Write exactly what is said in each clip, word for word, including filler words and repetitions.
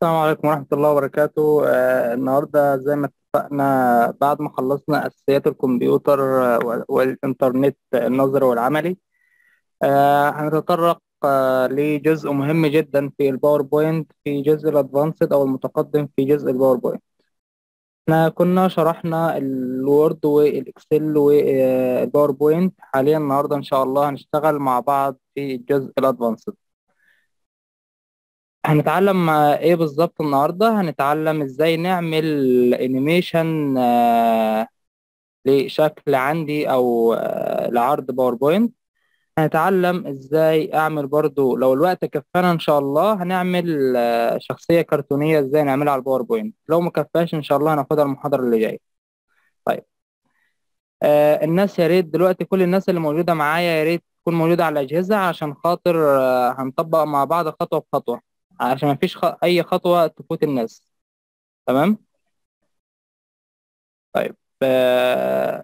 السلام عليكم ورحمة الله وبركاته. آه النهاردة زي ما اتفقنا بعد ما خلصنا أساسيات الكمبيوتر آه، وال- والإنترنت النظري والعملي. آه هنتطرق آه لجزء مهم جدا في الباوربوينت، في جزء الأدفانسد أو المتقدم في جزء الباوربوينت. احنا كنا شرحنا الوورد والإكسل والباوربوينت. حاليا النهاردة إن شاء الله هنشتغل مع بعض في الجزء الأدفانسد. هنتعلم آه، ايه بالظبط النهارده؟ هنتعلم ازاي نعمل انيميشن لشكل عندي او آه، لعرض باوربوينت. هنتعلم ازاي اعمل برضو لو الوقت كفانا ان شاء الله هنعمل آه، شخصية كرتونية ازاي نعملها على الباوربوينت. لو ما كفاش ان شاء الله هناخدها المحاضرة اللي جاية. طيب، آه، الناس يا ريت دلوقتي كل الناس اللي موجودة معايا يا ريت تكون موجودة على الأجهزة عشان خاطر آه، هنطبق مع بعض خطوة بخطوة، عشان مفيش خ... أي خطوة تفوت الناس. تمام. طيب. آه،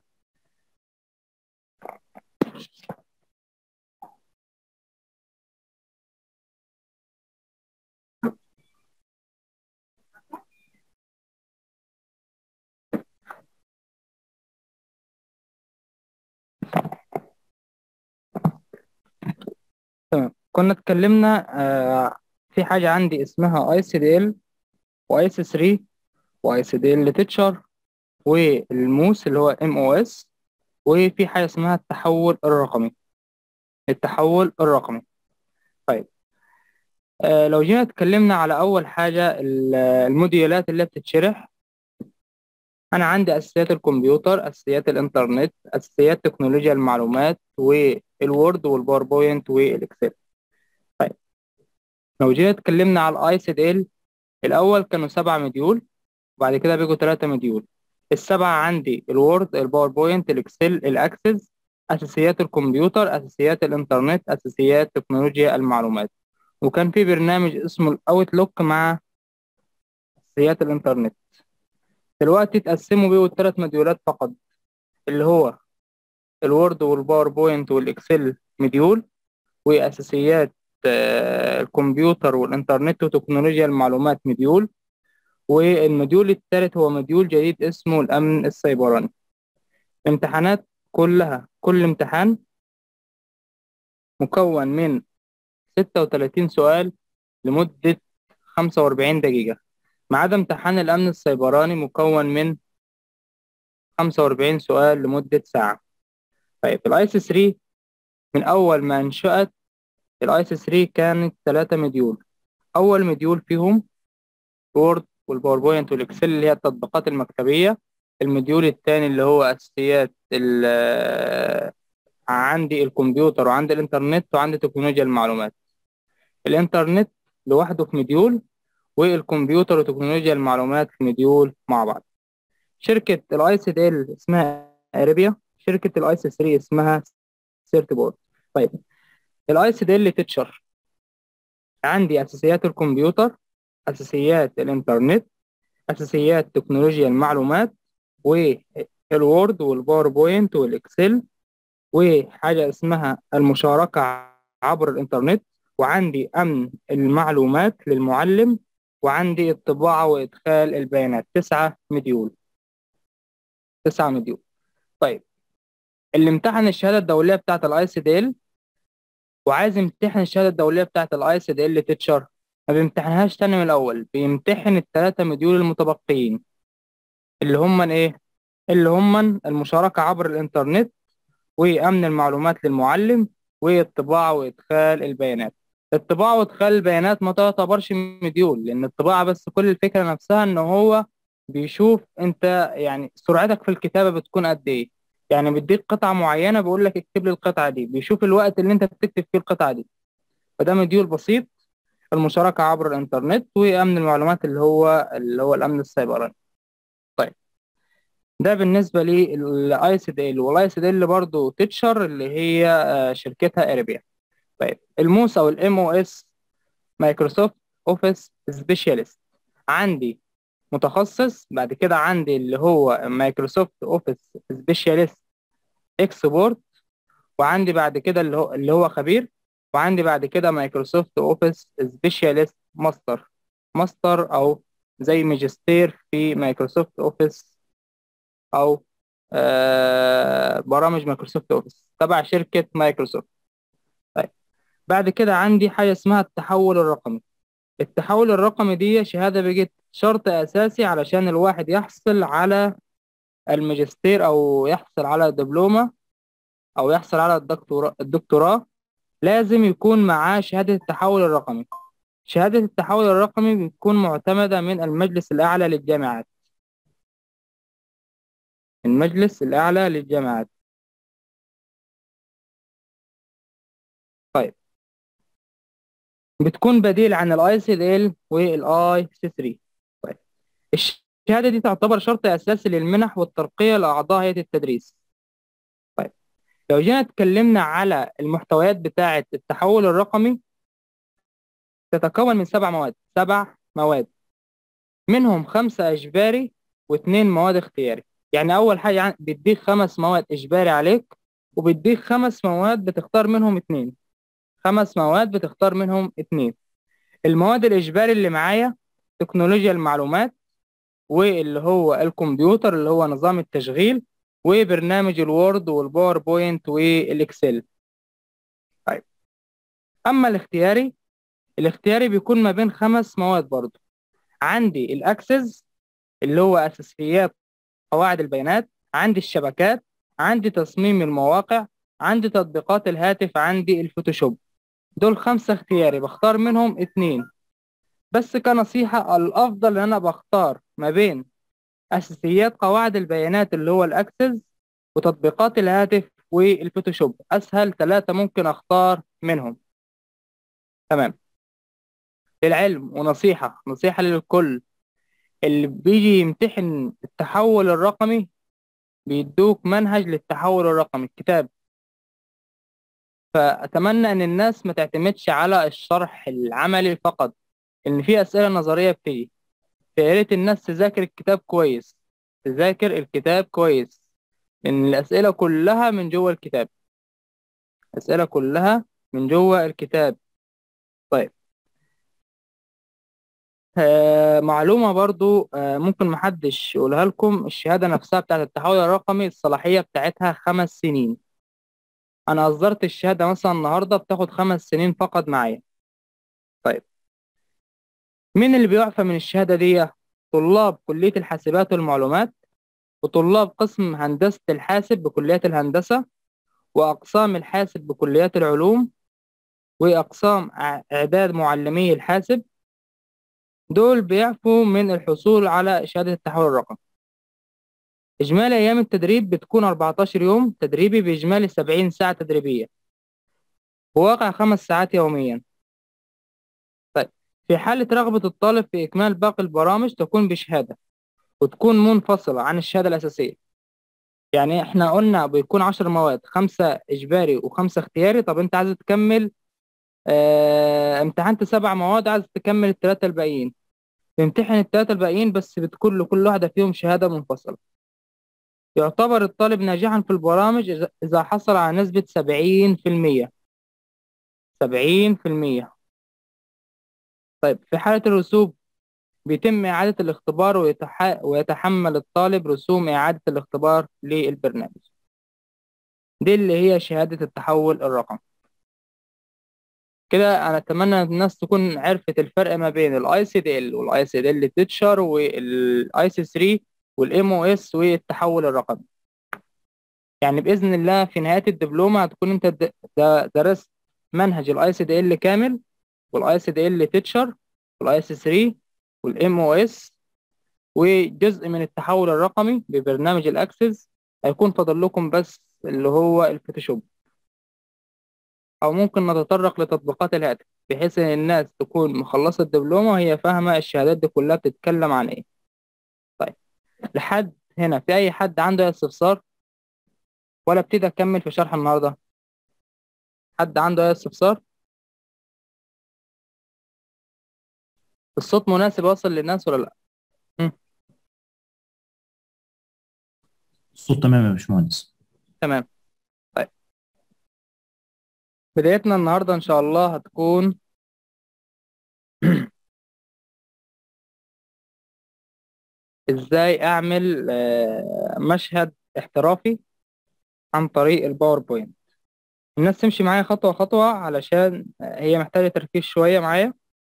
تمام، كنا اتكلمنا آه، في حاجة عندي اسمها اي سي دي ال واي سي ثلاثة واي سي دي ال تيتشر والموس اللي هو ام او اس، وفي حاجة اسمها التحول الرقمي. التحول الرقمي. طيب، آه، لو جينا اتكلمنا على اول حاجة ال- الموديولات اللي بتتشرح. انا عندي اساسيات الكمبيوتر، اساسيات الانترنت، اساسيات تكنولوجيا المعلومات، والوورد والباوربوينت والاكسل. طيب، لو جينا اتكلمنا على الاي سي دي ال، الأول كانوا سبع مديول وبعد كده بيجوا ثلاثة مديول. السبعة عندي الوورد، الباوربوينت، الإكسل، الأكسس، أساسيات الكمبيوتر، أساسيات الإنترنت، أساسيات تكنولوجيا المعلومات. وكان في برنامج اسمه الأوتلوك مع أساسيات الإنترنت. دلوقتي اتقسموا بيه الثلاث مديولات فقط، اللي هو الوورد والباوربوينت والإكسل مديول، وأساسيات آه، الكمبيوتر والإنترنت وتكنولوجيا المعلومات مديول، والمديول الثالث هو مديول جديد اسمه الأمن السيبراني. امتحانات كلها، كل امتحان مكون من ستة وثلاثين سؤال لمدة خمسة وأربعين دقيقة، ما عدا امتحان الأمن السيبراني مكون من خمسة وأربعين سؤال لمدة ساعة. طيب، الاي سي ثلاثة من أول ما انشأت الاي سي ثلاثة كانت ثلاثة مديول. أول مديول فيهم وورد والباوربوينت والإكسل اللي هي التطبيقات المكتبية. المديول الثاني اللي هو أساسيات ال- عندي الكمبيوتر وعندي الإنترنت وعندي تكنولوجيا المعلومات. الإنترنت لوحده في مديول، والكمبيوتر وتكنولوجيا المعلومات في مديول مع بعض. شركة الاي سي دي ال اسمها اريبيا، شركة الاي سي ثلاثة اسمها سيرت بورد. طيب، الاي سي دي ال تيتشر عندي أساسيات الكمبيوتر، أساسيات الإنترنت، أساسيات تكنولوجيا المعلومات، والوورد والباوربوينت والإكسل، وحاجة اسمها المشاركة عبر الإنترنت، وعندي أمن المعلومات للمعلم، وعندي الطباعة وإدخال البيانات. تسعة مديول. تسعة مديول. طيب، اللي امتحن الشهادة الدولية بتاعت الاي سي دي ال وعايز يمتحن الشهادة الدولية بتاعت الاي سي دي ال تيتشر، ما بيمتحنهاش تاني من الأول، بيمتحن الثلاثة مديول المتبقيين اللي هم ايه؟ اللي هم المشاركة عبر الإنترنت، وأمن المعلومات للمعلم، والطباعة وإدخال البيانات. الطباعة وإدخال البيانات ما تعتبرش مديول، لأن الطباعة بس كل الفكرة نفسها إن هو بيشوف أنت يعني سرعتك في الكتابة بتكون قد إيه. يعني بيديك قطعة معينة بيقول لك اكتب لي القطعة دي، بيشوف الوقت اللي أنت بتكتب فيه القطعة دي. فده مديول بسيط. المشاركة عبر الإنترنت وأمن المعلومات اللي هو اللي هو الأمن السيبراني. طيب، ده بالنسبة للاي سي دي ال. والاي سي دي ال برضه تيتشر اللي هي آه، شركتها اريبيا. طيب، الموس او الام او اس مايكروسوفت اوفيس سبيشاليست. عندي متخصص، بعد كده عندي اللي هو مايكروسوفت اوفيس سبيشاليست اكسبورت، وعندي بعد كده اللي هو اللي هو خبير، وعندي بعد كده مايكروسوفت اوفيس سبيشاليست ماستر. ماستر أو زي ماجستير في مايكروسوفت أوفيس أو آه برامج مايكروسوفت أوفيس تبع شركة مايكروسوفت. طيب، بعد كده عندي حاجة اسمها التحول الرقمي. التحول الرقمي دي شهادة بقت شرط أساسي علشان الواحد يحصل على الماجستير أو يحصل على دبلومة أو يحصل على الدكتوراه الدكتوراه لازم يكون معاه شهادة التحول الرقمي. شهادة التحول الرقمي بتكون معتمدة من المجلس الأعلى للجامعات. المجلس الأعلى للجامعات. طيب، بتكون بديل عن الاي سي دي ال والاي سي ثلاثة. طيب، الشهادة دي تعتبر شرط أساسي للمنح والترقية لأعضاء هيئة التدريس. طيب، لو جينا اتكلمنا على المحتويات بتاعة التحول الرقمي، تتكون من سبع مواد سبع مواد منهم خمسة إجباري واثنين مواد اختياري. يعني أول حاجة عن- بيديك خمس مواد إجباري عليك، وبيديك خمس مواد بتختار منهم اتنين. خمس مواد بتختار منهم اتنين. المواد الإجباري اللي معايا تكنولوجيا المعلومات، واللي هو الكمبيوتر اللي هو نظام التشغيل، وبرنامج الوورد والباوربوينت والإكسل. طيب، أما الاختياري، الاختياري بيكون ما بين خمس مواد برضه. عندي الأكسس اللي هو أساسيات قواعد البيانات، عندي الشبكات، عندي تصميم المواقع، عندي تطبيقات الهاتف، عندي الفوتوشوب. دول خمسة اختياري بختار منهم اتنين. بس كنصيحة، الأفضل إن أنا بختار ما بين أساسيات قواعد البيانات اللي هو الأكسس وتطبيقات الهاتف والفوتوشوب. أسهل ثلاثة ممكن أختار منهم. تمام. للعلم ونصيحة نصيحة للكل اللي بيجي يمتحن التحول الرقمي، بيدوك منهج للتحول الرقمي الكتاب. فأتمنى إن الناس ما تعتمدش على الشرح العملي فقط، إن في أسئلة نظرية بتيجي. فيا ريت الناس تذاكر الكتاب كويس. تذاكر الكتاب كويس، لأن الأسئلة كلها من جوه الكتاب. الأسئلة كلها من جوه الكتاب. طيب، آه معلومة برضو آه ممكن محدش يقولها لكم. الشهادة نفسها بتاعت التحول الرقمي الصلاحية بتاعتها خمس سنين. أنا أصدرت الشهادة مثلا النهاردة بتاخد خمس سنين فقط معايا. طيب، مين اللي بيعفى من الشهادة دي؟ طلاب كلية الحاسبات والمعلومات، وطلاب قسم هندسة الحاسب بكليات الهندسة، وأقسام الحاسب بكليات العلوم، وأقسام إع- إعداد معلمي الحاسب. دول بيعفوا من الحصول على شهادة التحول الرقمي. إجمالي أيام التدريب بتكون أربعتاشر يوم تدريبي بإجمالي سبعين ساعة تدريبية، بواقع خمس ساعات يوميا. طيب، في حالة رغبة الطالب في إكمال باقي البرامج تكون بشهادة، وتكون منفصلة عن الشهادة الأساسية. يعني إحنا قلنا بيكون عشر مواد، خمسة إجباري وخمسة اختياري. طب أنت عايز تكمل، آه امتحنت سبع مواد، عايز تكمل الثلاثة الباقيين، تمتحن الثلاثة الباقيين، بس بتكون لكل واحدة فيهم شهادة منفصلة. يعتبر الطالب ناجحا في البرامج إذا إذا حصل على نسبة سبعين في المية. سبعين في المية. طيب، في حالة الرسوب بيتم إعادة الاختبار ويتح... ويتحمل الطالب رسوم إعادة الاختبار للبرنامج. دي اللي هي شهادة التحول الرقمي. كده أنا أتمنى إن الناس تكون عرفت الفرق ما بين الاي سي دي ال والاي سي دي ال تيتشر والاي سي ثلاثة والام او اس والتحول الرقمي. يعني بإذن الله في نهاية الدبلومة هتكون أنت د- د- درست منهج الاي سي دي ال كامل، والاي سي دي ال تيتشر، والاي سي ثلاثة، والام او اس، وجزء من التحول الرقمي ببرنامج الاكسس. هيكون فاضل لكم بس اللي هو الفوتوشوب، او ممكن نتطرق لتطبيقات الهاتف، بحيث ان الناس تكون مخلصة الدبلومة وهي فاهمة الشهادات دي كلها بتتكلم عن ايه. طيب، لحد هنا في اي حد عنده أي استفسار، ولا ابتدي اكمل في شرح النهارده؟ حد عنده اي استفسار؟ الصوت مناسب واصل للناس ولا لا؟ مم. الصوت تمام يا باشمهندس. تمام. طيب، بدايتنا النهارده ان شاء الله هتكون ازاي اعمل آه، مشهد احترافي عن طريق الباوربوينت. الناس تمشي معايا خطوة خطوة علشان آه، هي محتاجة تركيز شوية معايا.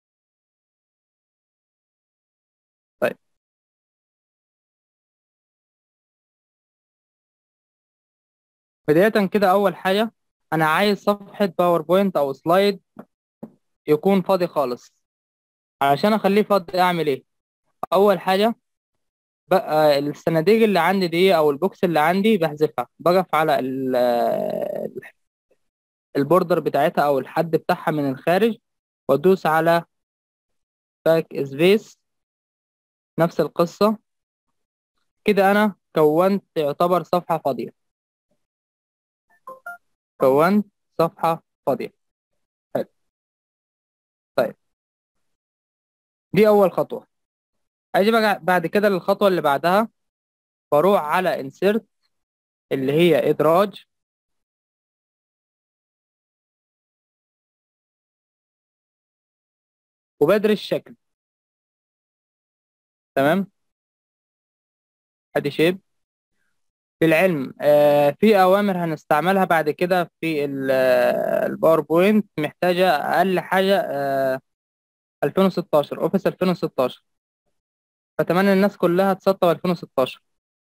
طيب، بداية كده أول حاجة أنا عايز صفحة باوربوينت أو سلايد يكون فاضي خالص. علشان أخليه فاضي أعمل إيه؟ أول حاجة بقى الصناديق اللي عندي دي أو البوكس اللي عندي بحذفها، بقف على ال- آه، البوردر بتاعتها أو الحد بتاعها من الخارج، وأدوس على باك سبيس. نفس القصة كده، أنا كونت يعتبر صفحة فاضية. كونت صفحة فاضية. حلو. طيب، دي أول خطوة. أجي بقى بعد كده للخطوة اللي بعدها، بروح على insert اللي هي إدراج، وبدرس الشكل. تمام. أدي شيب. للعلم آه في أوامر هنستعملها بعد كده في ال- آه، الباوربوينت محتاجة أقل حاجة آه ألفين وستاشر، أوفيس ألفين وستاشر. فأتمنى الناس كلها تسطب ألفين وستاشر.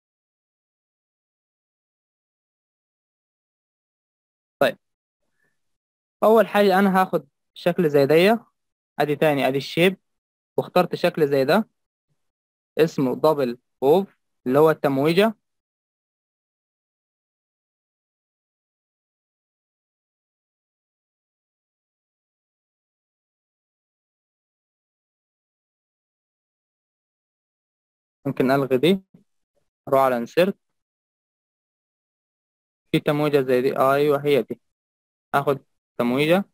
طيب، أول حاجة أنا هاخد شكل زي دي. أدي تاني، أدي الشيب، واخترت شكل زي ده اسمه دبل ووف اللي هو التمويجة. ممكن ألغي دي، أروح على انسيرت. في تمويجة زي دي، آه أيوه هي دي. آخد تمويجة.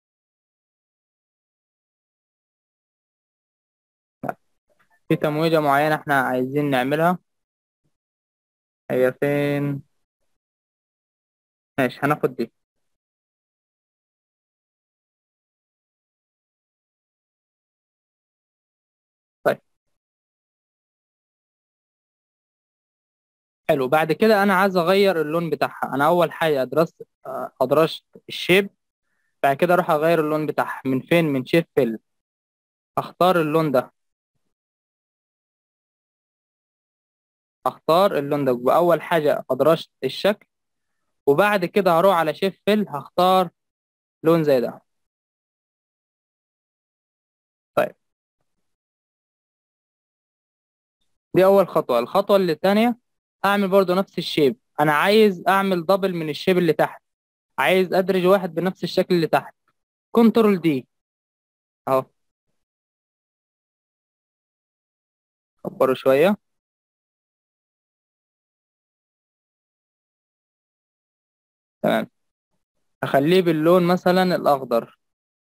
لا، في تمويجة معينة احنا عايزين نعملها. هي فين؟ ماشي، هناخد دي. طيب، حلو. بعد كده أنا عايز أغير اللون بتاعها. أنا أول حاجة أدرست آه، أدرجت الشيب. بعد كده أروح أغير اللون بتاعها من فين؟ من شيب فيل. أختار اللون ده. أختار اللون ده وأول حاجة أدرجت الشكل. وبعد كده هروح على شيب فيل، هختار لون زي ده. طيب، دي أول خطوة. الخطوة اللي التانية أعمل برضو نفس الشيب. أنا عايز أعمل دبل من الشيب اللي تحت. عايز أدرج واحد بنفس الشكل اللي تحت. كنترول دي أهو. كبره شوية. تمام. أخليه باللون مثلا الأخضر.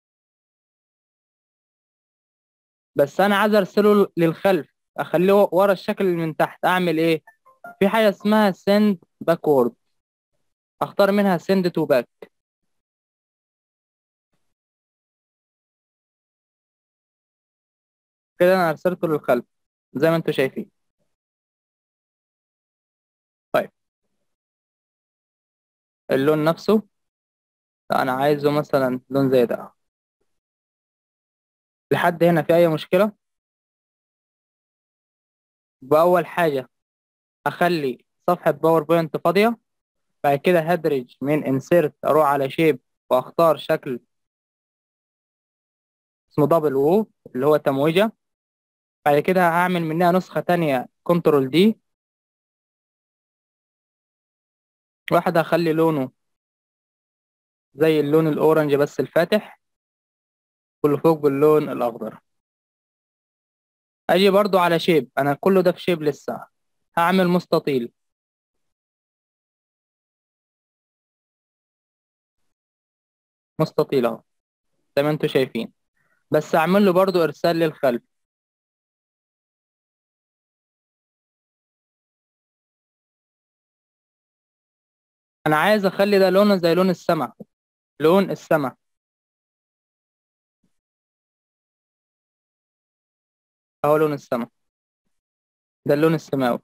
بس أنا عايز أرسله للخلف. أخليه ورا الشكل اللي من تحت. أعمل إيه؟ في حاجة اسمها send backward. أختار منها send to back. كده أنا أرسلته للخلف زي ما أنتوا شايفين. طيب، اللون نفسه لا، أنا عايزه مثلا لون زي ده. لحد هنا في أي مشكلة؟ بأول حاجة أخلي صفحة باوربوينت فاضية. بعد كده هدرج من انسيرت، أروح على شيب وأختار شكل اسمه دبل وو اللي هو تمويجة. بعد كده هعمل منها نسخة تانية، كنترول دي. واحد هخلي لونه زي اللون الأورنج بس الفاتح، واللي فوق باللون الأخضر. أجي برضو على شيب، أنا كله ده في شيب لسه. هعمل مستطيل. مستطيل أهو زي ما انتوا شايفين. بس أعمل له برضو إرسال للخلف. أنا عايز أخلي ده لونه زي لون السما. لون السما أهو، لون السما. ده اللون السماوي.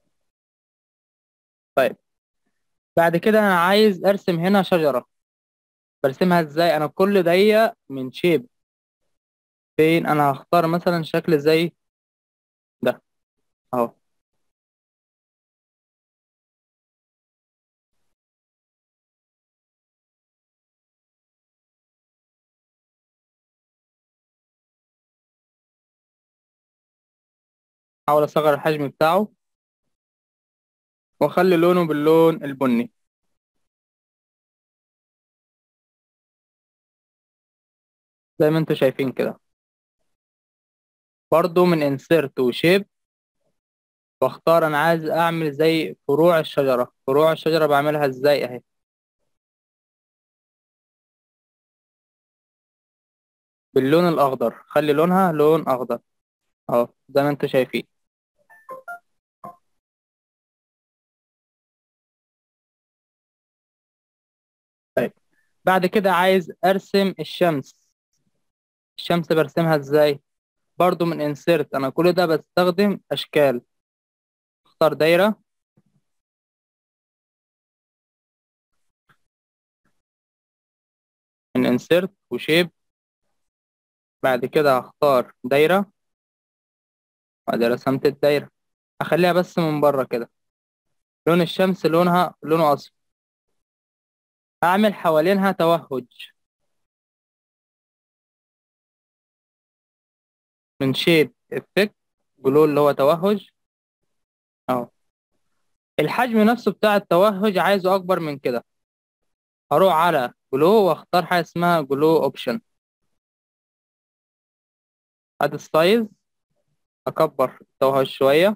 طيب بعد كده انا عايز ارسم هنا شجرة. برسمها ازاي؟ انا كل دقيقة من شيب فين، انا هختار مثلا شكل زي ده اهو. احاول اصغر الحجم بتاعه واخلي لونه باللون البني زي ما انتم شايفين كده. برضو من انسيرت وشيب واختار انا عايز اعمل زي فروع الشجرة. فروع الشجرة بعملها ازاي؟ اهي باللون الاخضر، خلي لونها لون اخضر اهو زي ما انتم شايفين. طيب بعد كده عايز ارسم الشمس. الشمس برسمها ازاي؟ برضو من انسيرت، انا كل ده بستخدم اشكال. اختار دايرة، من انسيرت وشيب، بعد كده هختار دايرة، بعد رسمت الدايرة اخليها بس من بره كده. لون الشمس لونها لونه اصفر. اعمل حوالينها توهج من شيب افكت جلو اللي هو توهج اهو. الحجم نفسه بتاع التوهج عايزه اكبر من كده. هروح على جلو واختار حاجة اسمها جلو اوبشن. اد السايز، اكبر التوهج شوية.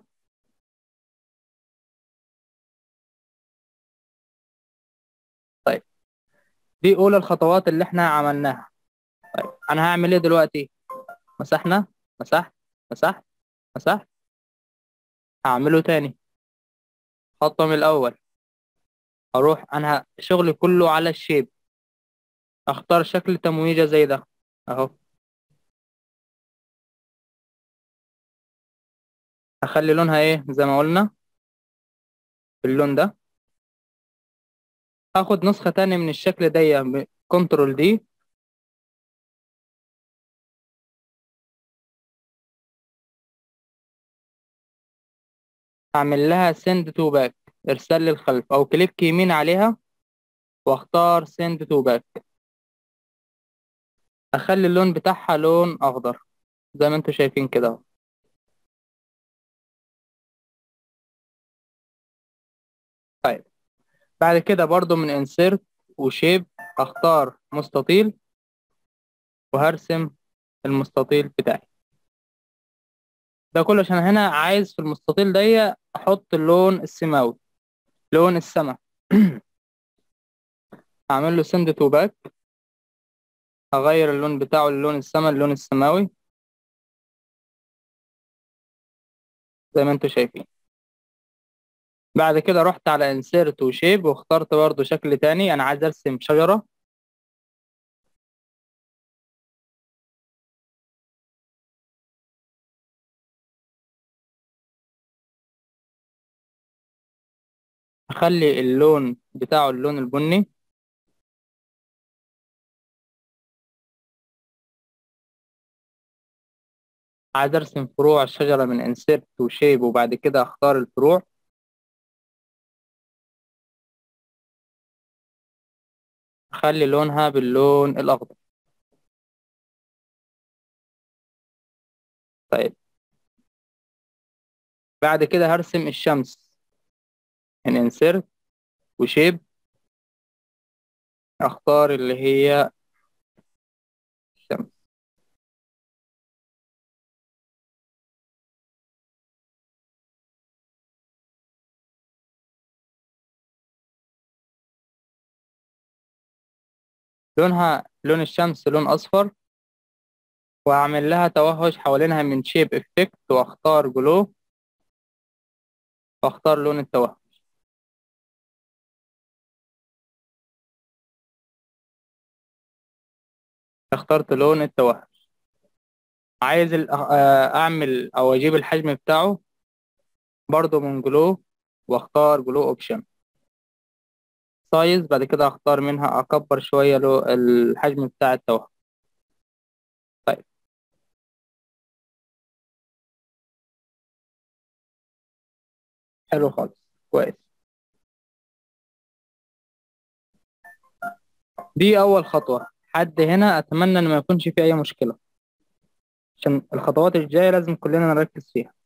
طيب دي اولى الخطوات اللي احنا عملناها. طيب انا هعمل ايه دلوقتي؟ مسحنا، مسحت، مسحت، مسحت. هعمله تاني، خطوة من الاول. هروح انا شغلي كله على الشيب، اختار شكل تمويجة زي ده اهو. هخلي لونها ايه زي ما قلنا باللون ده. هاخد نسخة تانية من الشكل ده، كنترول دي، اعمل لها سند تو باك، ارسال للخلف، او كليك يمين عليها واختار سند تو باك. اخلي اللون بتاعها لون اخضر زي ما انتم شايفين كده اهو. طيب بعد كده برضو من انسيرت وشيب اختار مستطيل وهرسم المستطيل بتاعي. ده كله عشان هنا عايز في المستطيل ده احط اللون السماوي، لون السما. اعمل له سند تو باك، اغير اللون بتاعه للون السما، اللون السماوي زي ما انتم شايفين. بعد كده رحت على انسيرت وشيب واخترت برضو شكل تاني، انا عايز ارسم شجرة. اخلي اللون بتاعه اللون البني. عايز ارسم فروع الشجرة من انسيرت وشيب وبعد كده اختار الفروع. اخلي لونها باللون الاخضر. طيب بعد كده هرسم الشمس من انسيرت وشيب، اختار اللي هي الشمس. لونها لون الشمس لون اصفر، واعمل لها توهج حوالينها من شيب افكت واختار جلو واختار لون التوهج. اخترت لون التوهج. عايز ال- آه، اعمل او اجيب الحجم بتاعه برضو من جلو، واختار جلو اوبشن. سايز، بعد كده اختار منها اكبر شوية له الحجم بتاع التوأم. طيب، حلو خالص، كويس. دي اول خطوة. حد هنا اتمنى ان ما يكونش في اي مشكلة، عشان الخطوات الجاية لازم كلنا نركز فيها.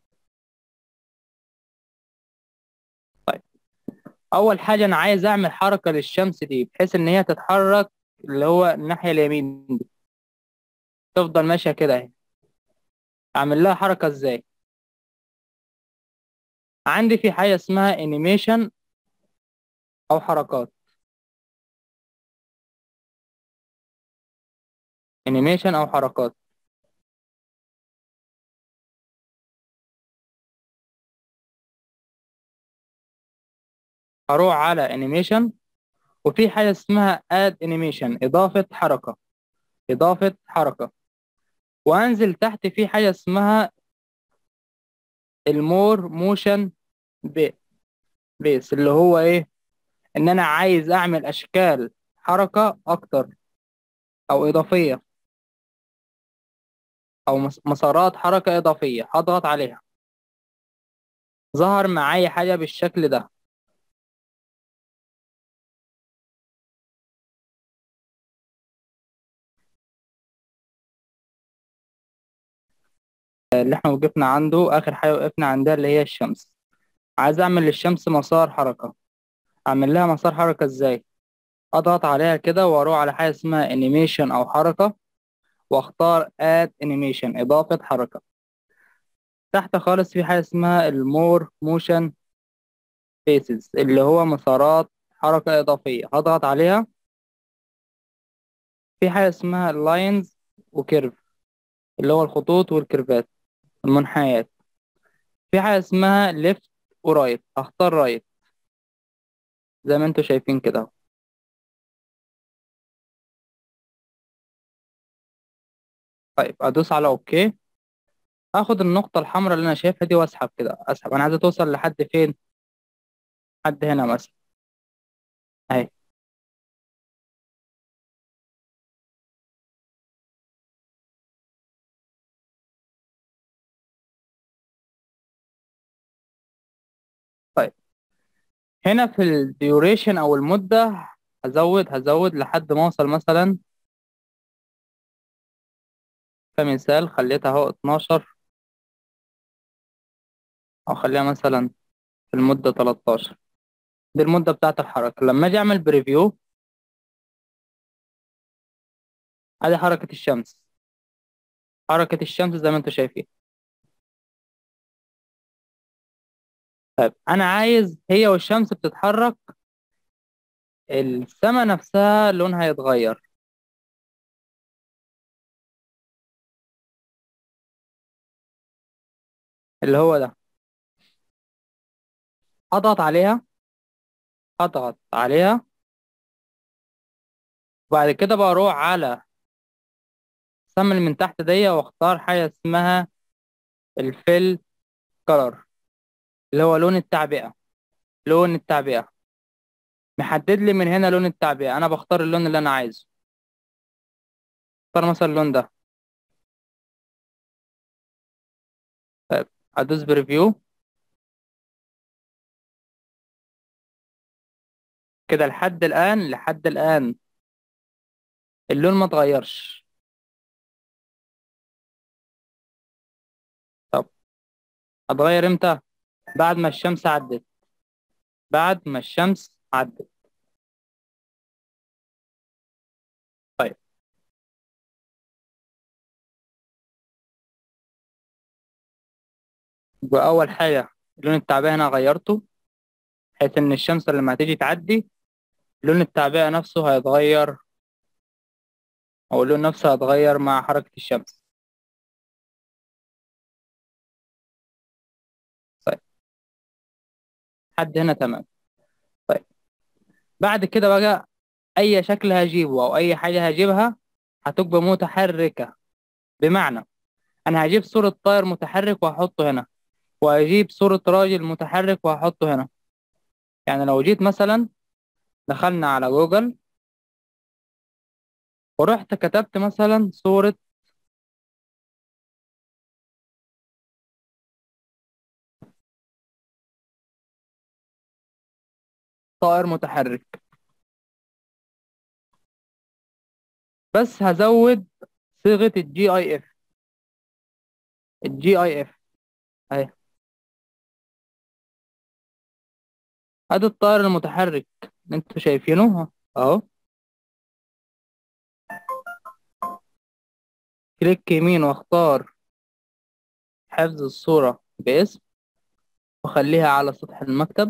طيب، اول حاجة انا عايز اعمل حركة للشمس دي بحيث ان هي تتحرك، اللي هو الناحية اليمين دي، تفضل ماشية كده اهي. اعمل لها حركة ازاي؟ عندي في حاجة اسمها انيميشن او حركات. انيميشن او حركات. هروح على انيميشن، وفي حاجة اسمها اد انيميشن، اضافة حركة. اضافة حركة. وانزل تحت في حاجة اسمها المور موشن بيس، اللي هو ايه؟ ان انا عايز اعمل اشكال حركة اكتر، او اضافية، او مس- مسارات حركة اضافية. هضغط عليها، ظهر معايا حاجة بالشكل ده. اللي احنا وقفنا عنده، اخر حاجة وقفنا عندها اللي هي الشمس. عايز اعمل للشمس مسار حركة. اعمل لها مسار حركة ازاي؟ اضغط عليها كده واروح على حاجة اسمها انيميشن او حركة، واختار اد انيميشن، اضافة حركة. تحت خالص في حاجة اسمها المور موشن بيسز، اللي هو مسارات حركة اضافية. هضغط عليها. في حاجة اسمها لاينز وكيرف، اللي هو الخطوط والكيرفات، المنحنيات. في حاجة اسمها ليفت ورايت. هختار رايت زي ما انتوا شايفين كده. طيب، ادوس على اوكي. اخد النقطة الحمراء اللي انا شايفها دي واسحب كده، اسحب. انا عايزة توصل لحد فين؟ لحد هنا مثلا، اهي. طيب، هنا في الديوريشن او المدة، هزود هزود لحد ما اوصل مثلا، كمثال خليتها اهو اتناشر، او خليها مثلا في المدة تلتاشر. دي المدة بتاعت الحركة. لما اجي اعمل بريفيو، ادي حركة الشمس. حركة الشمس زي ما انتوا شايفين. طيب، انا عايز هي والشمس بتتحرك السما نفسها لونها يتغير، اللي هو ده. اضغط عليها. اضغط عليها. وبعد كده بروح على السما اللي من تحت دي، واختار حاجة اسمها الفيل كلر، اللي هو لون التعبئة. لون التعبئة محدد لي من هنا لون التعبئة. انا بختار اللون اللي انا عايزه. اختار مثلا اللون ده. طيب، ادوس بريفيو. كده لحد الان، لحد الان اللون ما اتغيرش. طب، اتغير امتى؟ بعد ما الشمس عدت. بعد ما الشمس عدت. طيب، يبقى اول حاجة لون التعبئة هنا غيرته، بحيث ان الشمس لما هتيجي تعدي لون التعبئة نفسه هيتغير، او اللون نفسه هيتغير مع حركة الشمس. طيب، لحد هنا تمام. طيب، بعد كده بقى اي شكل هجيبه او اي حاجة هجيبها هتبقى متحركة. بمعنى، انا هجيب صورة طائر متحرك واحطه هنا. وأجيب صورة راجل متحرك وهحطه هنا. يعني لو جيت مثلا دخلنا على جوجل ورحت كتبت مثلا صورة طائر متحرك، بس هزود صيغة الجي اي اف. الجي اي اف اهي. ادي الطائر المتحرك اللي انتوا شايفينه اهو. كليك يمين واختار حفظ الصورة باسم، واخليها على سطح المكتب.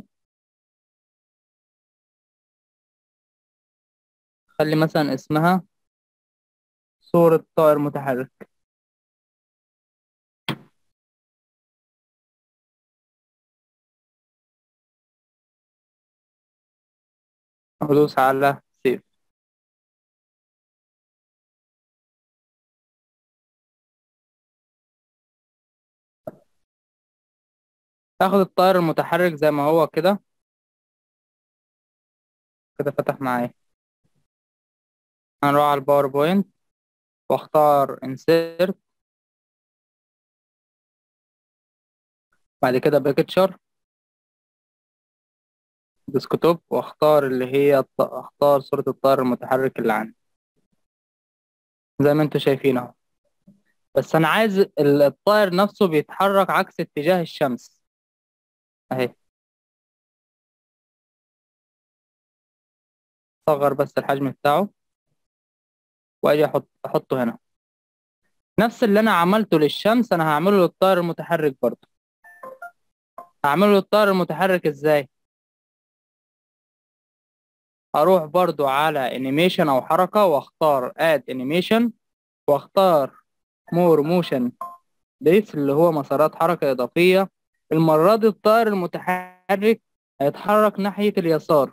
خلي مثلا اسمها صورة طائر متحرك. ادوس على سيف. اخد الطائر المتحرك زي ما هو كده. كده فتح معايا. هنروح على الباوربوينت واختار انسيرت، بعد كده بيكتشر ديسكتوب، واختار اللي هي الط- اختار صورة الطائر المتحرك اللي عندي زي ما انتوا شايفين اهو. بس انا عايز ال- الطائر نفسه بيتحرك عكس اتجاه الشمس اهي. صغر بس الحجم بتاعه واجي احط احطه هنا. نفس اللي انا عملته للشمس انا هعمله للطائر المتحرك برضه. هعمله للطائر المتحرك ازاي؟ هروح برضه على انيميشن او حركة واختار اد انيميشن، واختار مور موشن بيس اللي هو مسارات حركة إضافية. المرة دي الطائر المتحرك هيتحرك ناحية اليسار.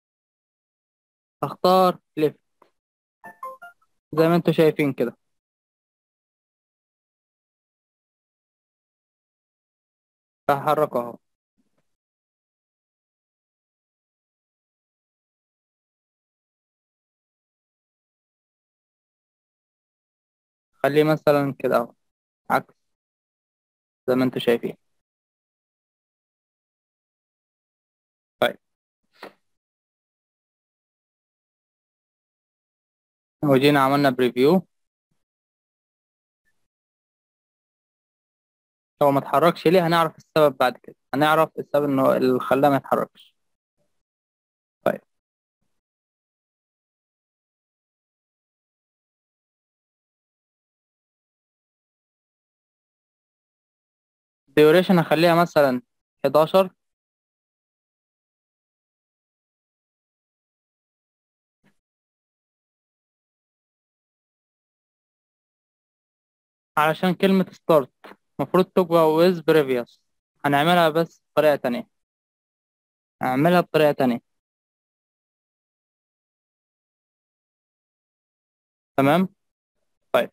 هختار ليفت زي ما انتوا شايفين كده. هحركه اهو. خليه مثلا كده اهو، عكس زي ما انتوا شايفين. طيب وجينا عملنا بريفيو. هو ما اتحركش ليه؟ هنعرف السبب بعد كده. هنعرف السبب انه اللي خلاه ما يتحركش. طيب الديوريشن هخليها مثلا حداشر. علشان كلمة ستارت المفروض تبقى with previous. هنعملها بس بطريقة تانية. هعملها بطريقة تانية. تمام. طيب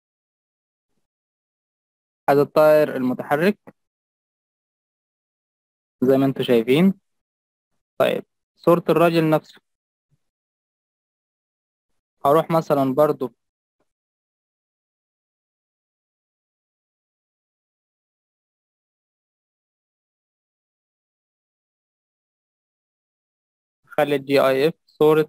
هذا الطائر المتحرك زي ما انتوا شايفين. طيب صورة الراجل نفسه هروح مثلا برضو خلي الجي اي اف صورة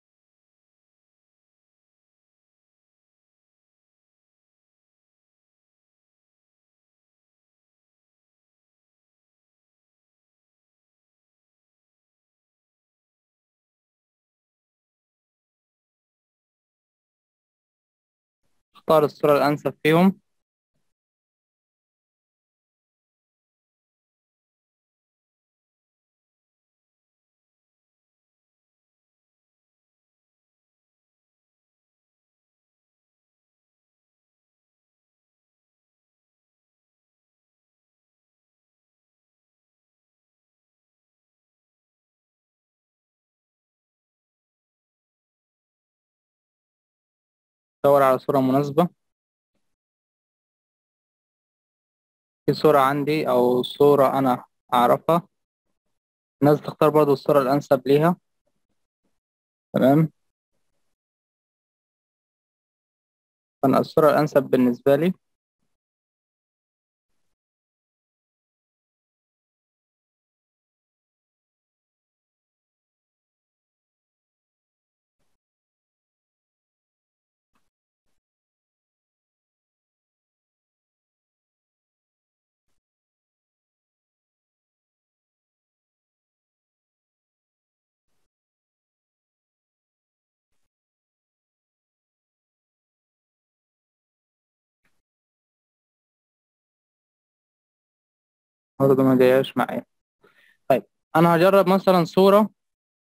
اختار الصورة الأنسب فيهم. دور على صورة مناسبة. في صورة عندي أو صورة أنا أعرفها، الناس تختار برضو الصورة الأنسب ليها. تمام. فأنا الصورة الأنسب بالنسبة لي برضو ما جاياش معايا. طيب أنا هجرب مثلا صورة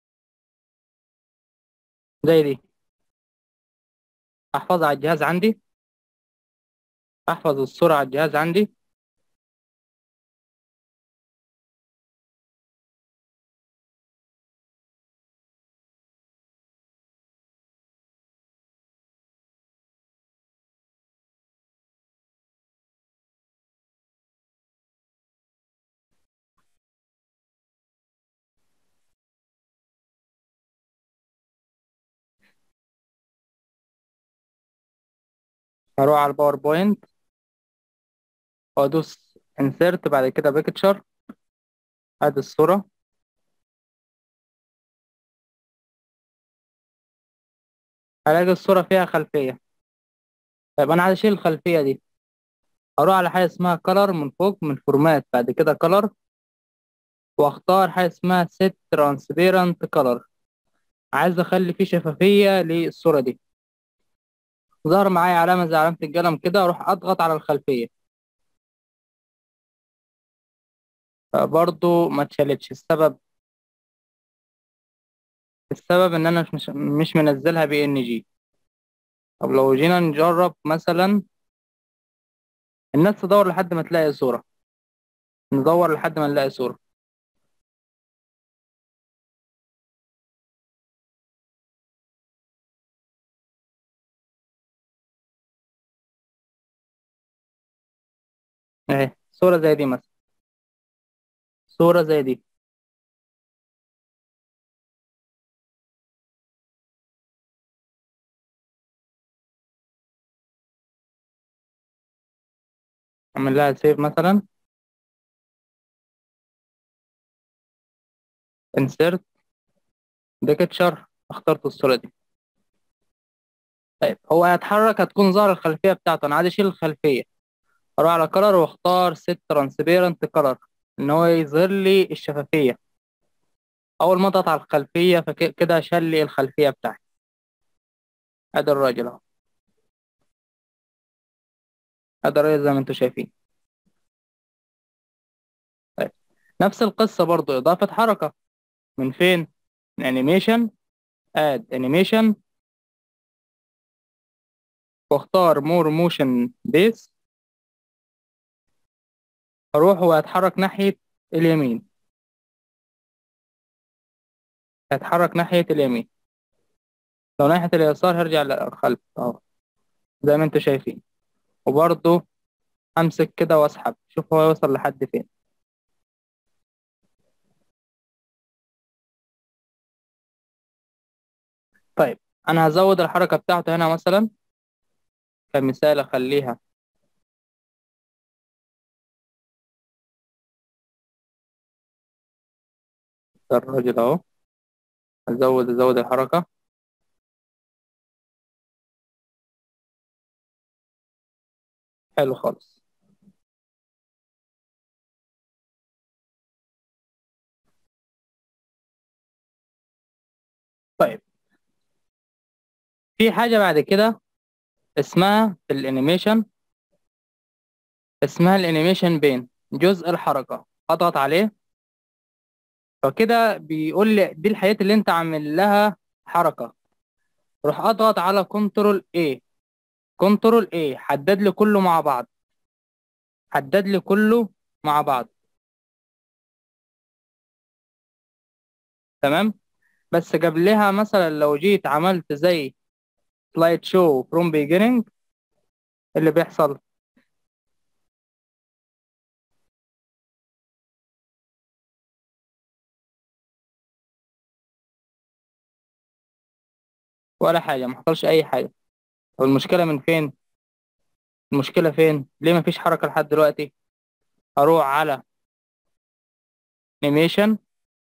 زي دي، أحفظها على الجهاز عندي. أحفظ الصورة على الجهاز عندي. هروح على الباوربوينت وأدوس انسيرت، بعد كده بيكتشر. أدي الصورة. هلاقي الصورة فيها خلفية. طيب أنا عايز أشيل الخلفية دي. هروح على حاجة اسمها كلر من فوق، من فورمات، بعد كده كلر، واختار حاجة اسمها set transparent color. عايز اخلي فيه شفافية للصورة دي. ظهر معايا علامة زي علامة القلم كده، اروح اضغط على الخلفية، فبرضو ما اتشالتش. السبب السبب ان انا مش مش منزلها بي ان جي. طب لو جينا نجرب مثلا، الناس تدور لحد ما تلاقي صورة، ندور لحد ما نلاقي صورة. اهي صورة زي دي مثلا، صورة زي دي. اعمل لها سيف مثلا، انسيرت، بيكتشر، اخترت الصورة دي. طيب هو هيتحرك، هتكون ظاهر الخلفية بتاعته. انا عايز اشيل الخلفية، اروح على كلر واختار set transparent color، ان هو يظهر لي الشفافية. اول ما اضغط على الخلفية فكده شال لي الخلفية بتاعتي. ادي الراجل اهو، ادي الراجل زي ما انتم شايفين. طيب نفس القصة برضو، اضافة حركة. من فين؟ من انيميشن، اد انيميشن، واختار مور موشن بيس. اروح وهتحرك ناحية اليمين، هتحرك ناحية اليمين. لو ناحية اليسار هرجع للخلف اهو، زي ما انتم شايفين. وبرضو امسك كده واسحب، شوف هو يوصل لحد فين. طيب انا هزود الحركة بتاعته هنا مثلا، كمثال اخليها الراجل اهو. ازود ازود الحركة. حلو خالص. طيب في حاجة بعد كده اسمها في الانيميشن، اسمها الانيميشن بين، جزء الحركة. اضغط عليه، فكده بيقول لي دي الحاجات اللي انت عامل لها حركة. روح اضغط على كنترول ايه. كنترول ايه حدد لي كله مع بعض، حدد لي كله مع بعض. تمام. بس قبلها مثلا لو جيت عملت زي سلايد شو فروم بيجيننج، اللي بيحصل ولا حاجة، ما حصلش أي حاجة. طب المشكلة من فين؟ المشكلة فين؟ ليه مفيش حركة لحد دلوقتي؟ أروح على انيميشن،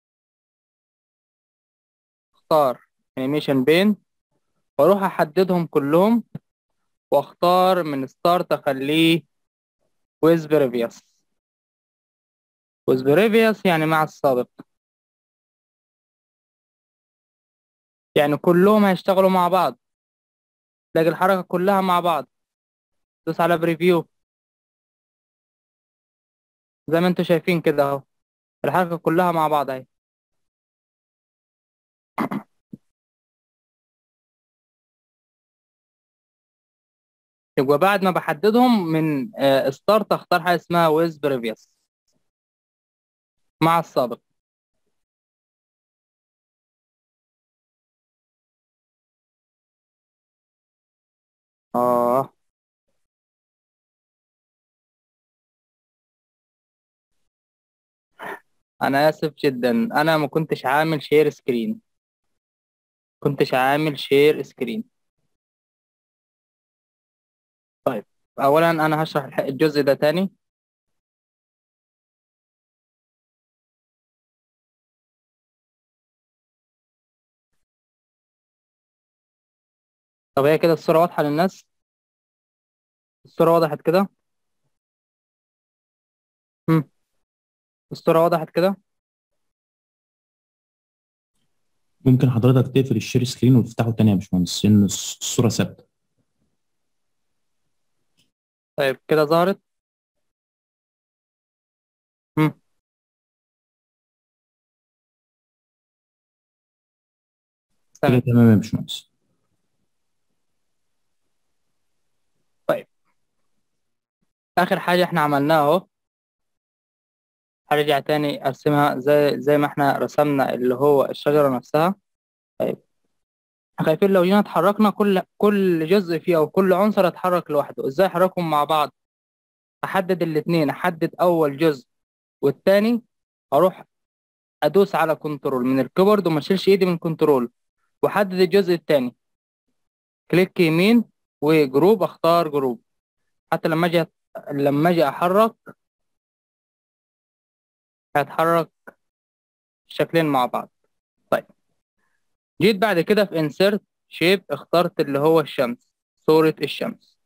اختار انيميشن بين، واروح احددهم كلهم، واختار من ستارت اخليه with previous. with previous يعني مع السابق، يعني كلهم هيشتغلوا مع بعض، تلاقي الحركة كلها مع بعض. دوس على بريفيو زي ما انتم شايفين كده اهو، الحركة كلها مع بعض اهي. يبقى بعد ما بحددهم من ستارت اختار حاجة اسمها with previous مع السابق. اه انا اسف جدا، انا ما كنتش عامل شير سكرين، كنتش عامل شير سكرين. طيب، اولا انا هشرح الح- الجزء ده تاني. طب هي كده الصورة واضحة للناس؟ الصورة وضحت كده؟ هم. الصورة وضحت كده؟ ممكن حضرتك تقفل الشير سكرين وتفتحه تاني يا باشمهندس لان الص- الصوره ثابته. طيب كده ظهرت؟ هم. كده تمام. تمام يا باشمهندس. طيب، آخر حاجة احنا عملناها اهو، هرجع تاني ارسمها زي زي ما احنا رسمنا اللي هو الشجرة نفسها. طيب، خايفين لو جينا اتحركنا كل كل جزء فيه او كل عنصر اتحرك لوحده، ازاي احركهم مع بعض؟ احدد الاتنين، احدد اول جزء والتاني، اروح ادوس على كنترول من الكيبورد وما اشيلش ايدي من كنترول، واحدد الجزء التاني، كليك يمين وجروب، اختار جروب. حتى لما اجي لما اجي احرك هيتحرك الشكلين مع بعض. طيب، جيت بعد كده في insert shape، اخترت اللي هو الشمس، صورة الشمس.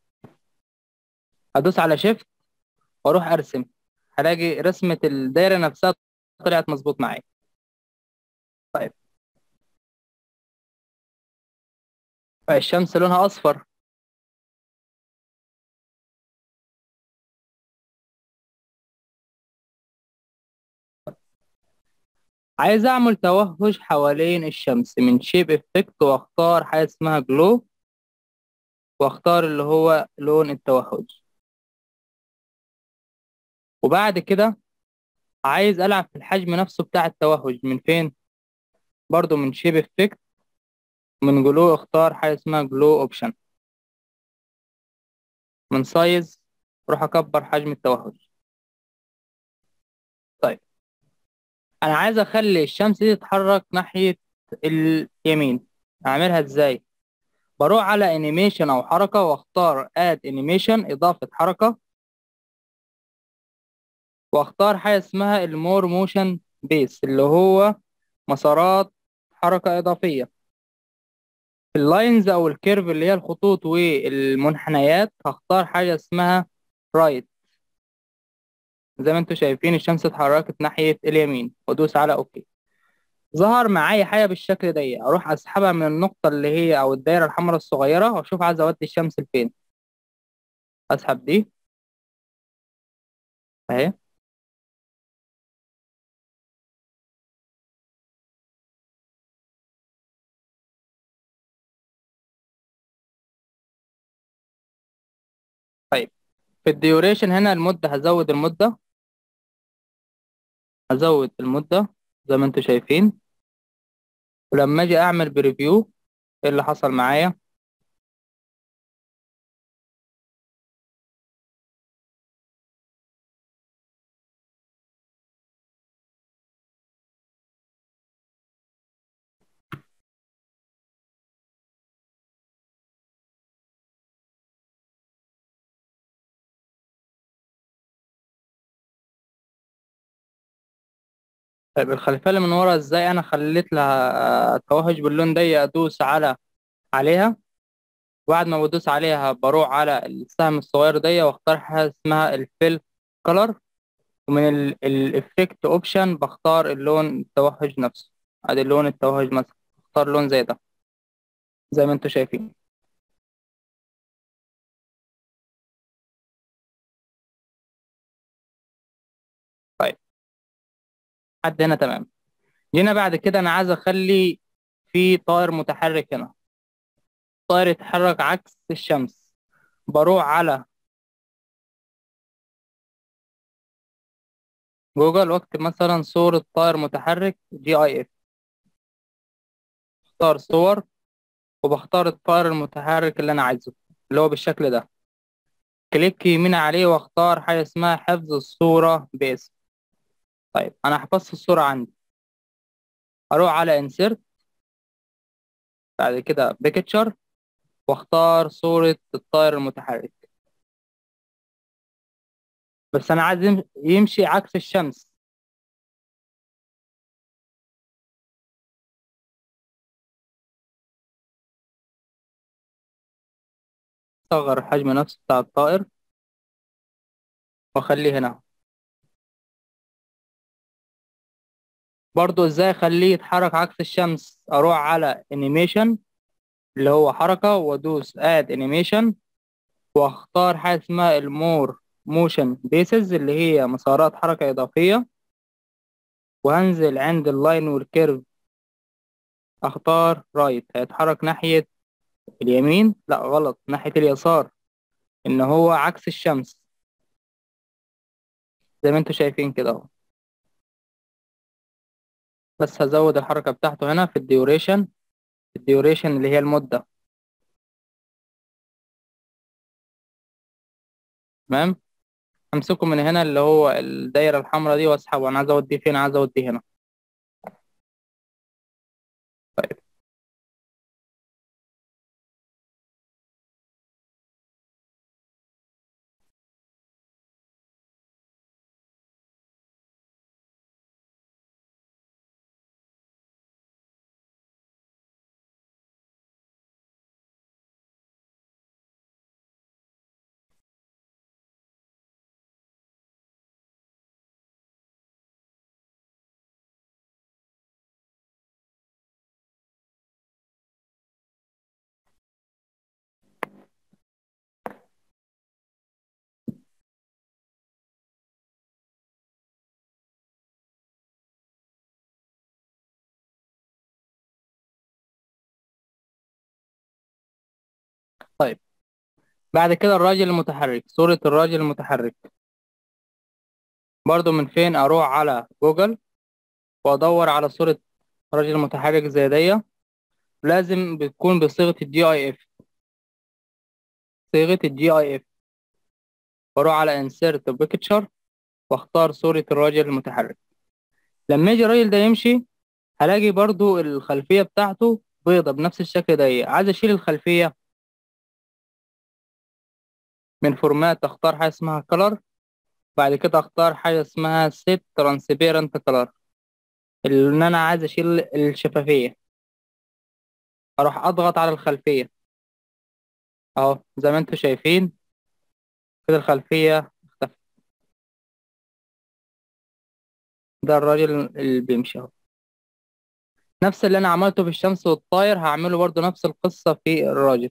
هدوس على shift واروح ارسم، هلاقي رسمة الدايرة نفسها طلعت مظبوط معايا. طيب، الشمس لونها اصفر. عايز اعمل توهج حوالين الشمس من شيب افكت، واختار حاجة اسمها جلو، واختار اللي هو لون التوهج. وبعد كده عايز العب في الحجم نفسه بتاع التوهج، من فين؟ برضو من شيب افكت، من جلو اختار حاجة اسمها جلو اوبشن، من سايز روح اكبر حجم التوهج. طيب، انا عايز اخلي الشمس دي تتحرك ناحية اليمين، اعملها ازاي؟ بروح على انيميشن او حركة واختار اد انيميشن، اضافة حركة، واختار حاجة اسمها المور موشن بيس اللي هو مسارات حركة اضافية. في اللاينز او الكيرف اللي هي الخطوط والمنحنيات هختار حاجة اسمها رايت. زي ما انتم شايفين الشمس اتحركت ناحية اليمين، وادوس على اوكي. ظهر معايا حاجة بالشكل ده، اروح اسحبها من النقطة اللي هي او الدايرة الحمراء الصغيرة، واشوف عايز اودي الشمس لفين. اسحب دي اهي. طيب، في الديوريشن هنا المدة، هزود المدة، هزود المدة زي ما انتم شايفين. ولما اجي اعمل بريفيو، ايه اللي حصل معايا؟ طيب الخلفية اللي من ورا ازاي انا خليت لها توهج باللون ده؟ ادوس على عليها، بعد ما بدوس عليها بروح على السهم الصغير ده واختار حاجة اسمها الفيل كولر، ومن الافكت اوبشن بختار اللون التوهج نفسه. ادي اللون التوهج مثلا، اختار لون زي ده زي ما انتم شايفين. طيب لحد هنا تمام. جينا بعد كده انا عايز اخلي في طائر متحرك هنا، طائر يتحرك عكس الشمس. بروح على جوجل واكتب مثلا صورة طائر متحرك جي اي اف، اختار صور وبختار الطائر المتحرك اللي انا عايزه اللي هو بالشكل ده. كليك يمين عليه واختار حاجة اسمها حفظ الصورة باسم. طيب انا حفظت الصورة عندي، اروح على انسيرت، بعد كده بيكتشر، واختار صورة الطائر المتحرك. بس انا عايز يم- يمشي عكس الشمس. اصغر الحجم نفسه بتاع الطائر واخليه هنا. برضو ازاي اخليه يتحرك عكس الشمس؟ اروح على انيميشن اللي هو حركة وادوس اد انيميشن، واختار حاجة اسمها المور موشن بيسز اللي هي مسارات حركة اضافية، وهنزل عند اللاين والكيرف اختار رايت. هيتحرك ناحية اليمين، لا غلط، ناحية اليسار، ان هو عكس الشمس زي ما انتم شايفين كده اهو. بس هزود الحركة بتاعته هنا في الديوريشن، الديوريشن اللي هي المدة. تمام. امسكه من هنا اللي هو الدايرة الحمراء دي واسحبه. انا عايز اوديه فين؟ عايز اوديه هنا. طيب طيب بعد كده الراجل المتحرك، صورة الراجل المتحرك برضو من فين؟ اروح على جوجل وادور على صورة راجل متحرك زي دي. لازم بتكون بصيغة الجي اي اف، صيغة الجي اي اف. واروح على انسيرت بيكتشر واختار صورة الراجل المتحرك. لما يجي الراجل ده يمشي هلاقي برضو الخلفية بتاعته بيضة بنفس الشكل ده. عايز اشيل الخلفية من فورمات، اختار حاجة اسمها color، بعد كده اختار حاجة اسمها set transparent color اللي ان انا عايز اشيل الشفافية. اروح اضغط على الخلفية اهو زي ما انتم شايفين كده الخلفية اختفت. ده الراجل اللي بيمشي اهو. نفس اللي انا عملته في الشمس والطاير هعمله برضو نفس القصة في الراجل.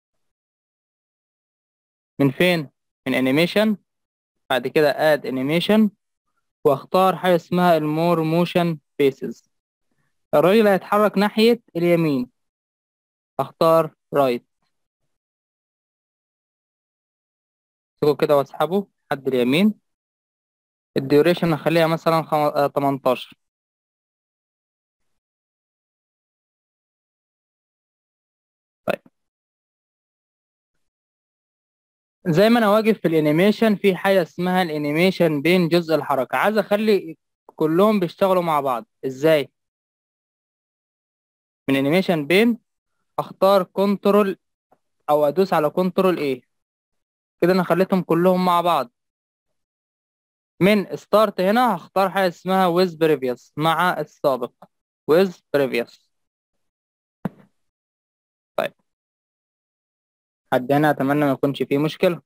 من فين؟ من انيميشن، بعد كده اد انيميشن، واختار حاجة اسمها المور موشن بيسز. الراجل هيتحرك ناحية اليمين، اختار رايت. امسكه كده واسحبه لحد اليمين. الديوريشن اخليها مثلا خم... آه، تمنتاشر. طيب زي ما انا واقف في الانيميشن في حاجة اسمها الانيميشن بين جزء الحركة، عايز اخلي كلهم بيشتغلوا مع بعض. ازاي؟ من انيميشن بين اختار كنترول او ادوس على كنترول ايه، كده انا خليتهم كلهم مع بعض. من ستارت هنا هختار حاجة اسمها with previous مع السابق with previous. طيب حد هنا أتمنى ما يكونش فيه مشكلة.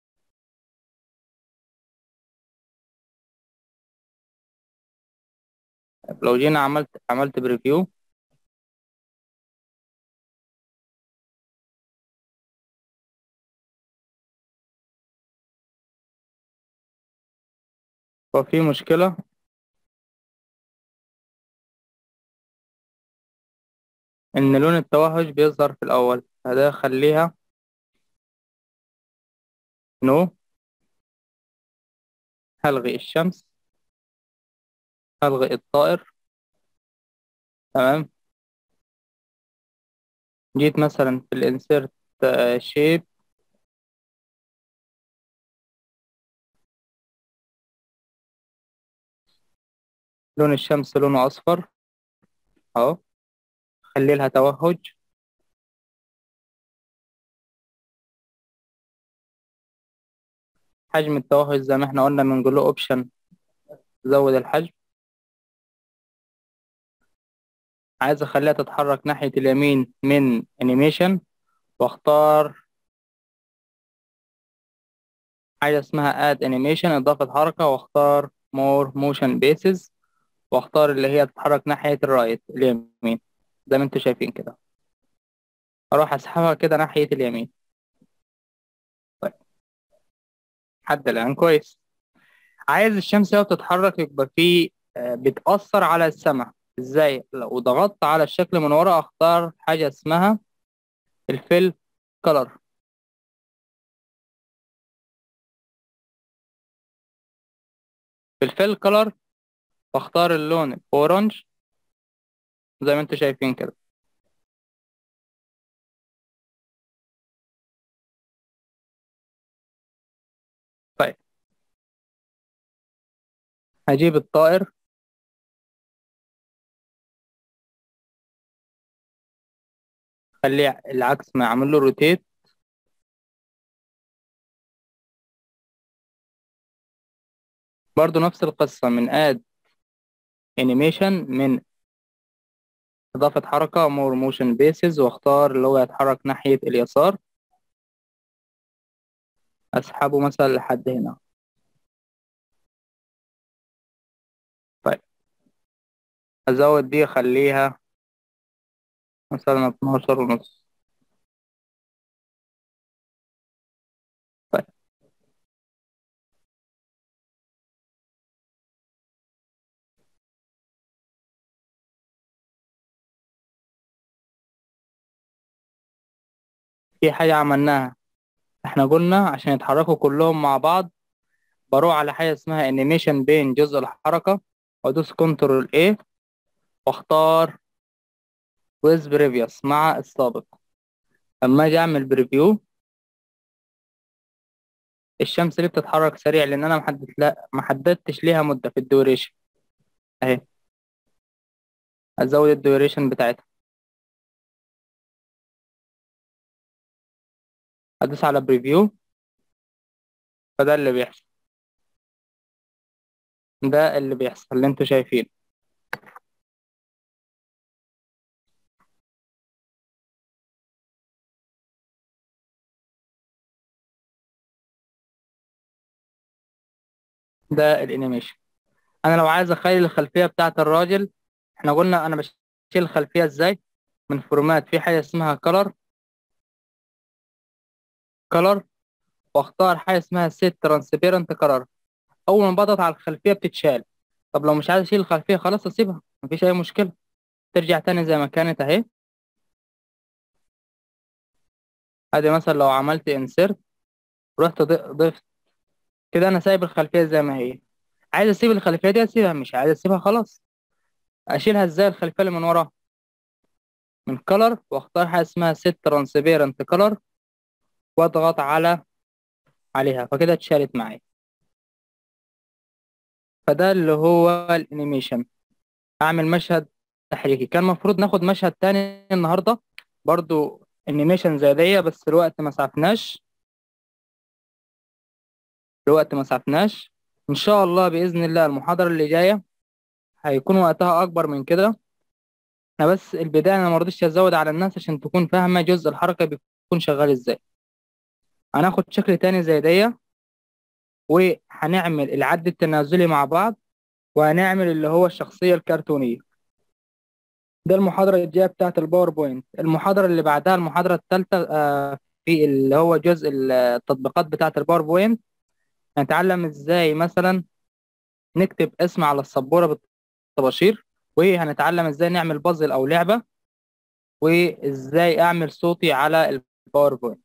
طيب لو جينا عملت عملت بريفيو، ففي مشكلة إن لون التوهج بيظهر في الأول، فده خليها نو. هلغي الشمس، هلغي الطائر. تمام. جيت مثلا في الانسيرت شيب، لون الشمس لونه أصفر أهو، خلي لها توهج. حجم التوهج زي ما احنا قلنا من جلو اوبشن، زود الحجم. عايز اخليها تتحرك ناحية اليمين من انيميشن، واختار حاجة اسمها اد انيميشن اضافة حركة، واختار مور موشن بيسز، واختار اللي هي تتحرك ناحية الرايت اليمين زي ما انتوا شايفين كده. اروح اسحبها كده ناحية اليمين. طيب حد الان كويس. عايز الشمس لو تتحرك يبقى في آه، بتأثر على السماء. ازاي؟ لو ضغطت على الشكل من ورا اختار حاجة اسمها الفيل كلر. في الفيل كلر واختار اللون الاورنج زي ما انتوا شايفين كده. طيب هجيب الطائر، خليه العكس ما اعمل له روتيت. برضو نفس القصة، من اد انيميشن، من اضافة حركة مور موشن بيسز، واختار اللي هو يتحرك ناحية اليسار. اسحبه مثلا لحد هنا. طيب ازود دي اخليها مثلا اتناشر ونص. طيب في حاجة عملناها، احنا قلنا عشان يتحركوا كلهم مع بعض بروح على حاجة اسمها انيميشن بين جزء الحركة، وادوس كنترول ايه، واختار ويز بريفيوس مع السابق. اما اجي اعمل بريفيو، الشمس اللي بتتحرك سريع لان انا محدد لا ما حددتش ليها مدة في الدوريشن اهي. ازود الدوريشن بتاعتها، ادوس على بريفيو، فده اللي بيحصل. ده اللي بيحصل اللي انتوا شايفينه. ده الانيميشن. انا لو عايز اخلي الخلفية بتاعت الراجل، احنا قلنا انا بشيل الخلفية ازاي؟ من فورمات، في حاجة اسمها كلر كلر واختار حاجة اسمها سيت ترانسبيرنت كلر. اول ما بضغط على الخلفية بتتشال. طب لو مش عايز اشيل الخلفية خلاص اسيبها، مفيش اي مشكلة، ترجع تاني زي ما كانت اهي. ادي مثلا لو عملت انسيرت رحت ض- ضفت كده، انا سايب الخلفية زي ما هي. عايز اسيب الخلفية دي اسيبها، مش عايز اسيبها خلاص. اشيلها ازاي الخلفية اللي من ورا؟ من كلر، واختار حاجة اسمها سيت ترانسبيرنت كلر، واضغط على عليها فكده اتشالت معايا. فده اللي هو الانيميشن. اعمل مشهد تحريكي. كان المفروض ناخد مشهد تاني النهارده برضو انيميشن زي دي، بس الوقت ما سعفناش الوقت ما سعفناش ان شاء الله باذن الله المحاضره اللي جايه هيكون وقتها اكبر من كده. انا بس البدايه انا ما رضيتش ازود على الناس عشان تكون فاهمه جزء الحركه بيكون شغال ازاي. هناخد شكل تاني زي دي، وهنعمل العد التنازلي مع بعض، وهنعمل اللي هو الشخصيه الكرتونيه. ده المحاضره الجايه بتاعه الباوربوينت. المحاضره اللي بعدها المحاضره الثالثه آه في اللي هو جزء التطبيقات بتاعه الباوربوينت. هنتعلم ازاي مثلا نكتب اسم على السبوره بالطباشير، وهنتعلم ازاي نعمل بازل او لعبه، وازاي اعمل صوتي على الباوربوينت.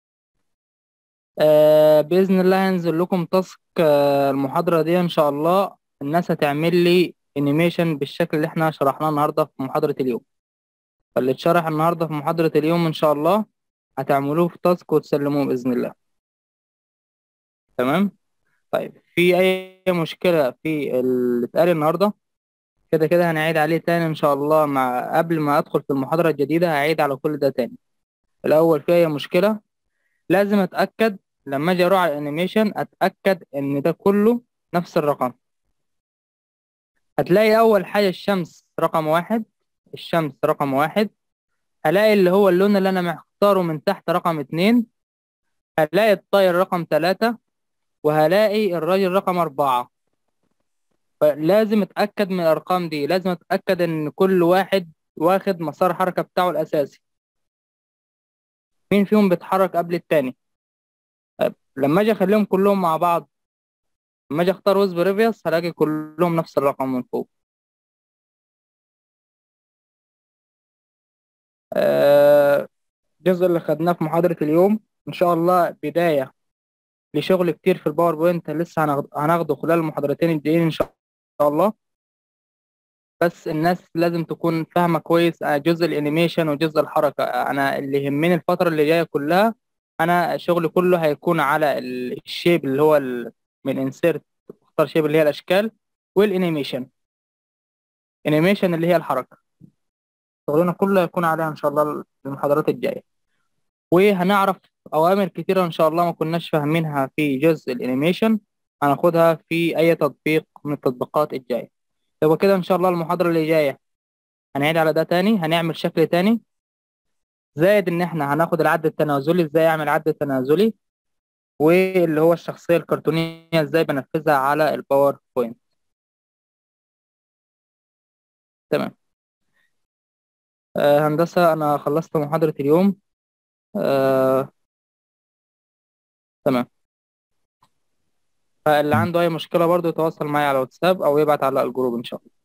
آه باذن الله هنزل لكم تاسك آه المحاضره دي ان شاء الله. الناس هتعمل لي انيميشن بالشكل اللي احنا شرحناه النهارده في محاضره اليوم. فاللي اتشرح النهارده في محاضره اليوم ان شاء الله هتعملوه في تاسك وتسلموه باذن الله. تمام. طيب في اي مشكله في اللي اتقال النهارده؟ كده كده هنعيد عليه تاني ان شاء الله. مع قبل ما ادخل في المحاضره الجديده هعيد على كل ده تاني. الاول في اي مشكله لازم اتاكد لما اجي اروح على الانيميشن اتاكد ان ده كله نفس الرقم. هتلاقي اول حاجه الشمس رقم واحد، الشمس رقم واحد. هلاقي اللي هو اللون اللي انا مختاره من تحت رقم اتنين. هلاقي الطاير رقم تلاتة، وهلاقي الراجل رقم أربعة. فلازم اتاكد من الارقام دي، لازم اتاكد ان كل واحد واخد مسار الحركه بتاعه الاساسي. مين فيهم بيتحرك قبل التاني؟ طيب لما اجي اخليهم كلهم مع بعض، لما اجي اختار ويز بريفيوس هلاقي كلهم نفس الرقم من فوق. آه، الجزء اللي خدناه في محاضرة اليوم ان شاء الله بداية لشغل كتير في الباوربوينت لسه هناخد- هناخده خلال المحاضرتين الجايين ان شاء الله. بس الناس لازم تكون فاهمة كويس آه، جزء الانيميشن وجزء الحركة. آه، انا اللي يهمني الفترة اللي جاية كلها، انا شغلي كله هيكون على ال- الشيب اللي هو ال- من انسيرت، اختار شيب اللي هي الاشكال، والانيميشن. انيميشن اللي هي الحركة. شغلنا كله هيكون عليها ان شاء الله المحاضرات الجاية. وهنعرف اوامر كتيرة ان شاء الله ما كناش فاهمينها في جزء الانيميشن، هناخدها في اي تطبيق من التطبيقات الجاية. يبقى كده ان شاء الله المحاضرة اللي جاية هنعيد على ده تاني، هنعمل شكل تاني، زائد ان احنا هناخد العد التنازلي، ازاي اعمل عد تنازلي، واللي هو الشخصية الكرتونية ازاي بنفذها على الباوربوينت. تمام. آه هندسة انا خلصت محاضرة اليوم. آه تمام. فاللي عنده اي مشكلة برضو يتواصل معايا على واتساب او يبعت على الجروب ان شاء الله.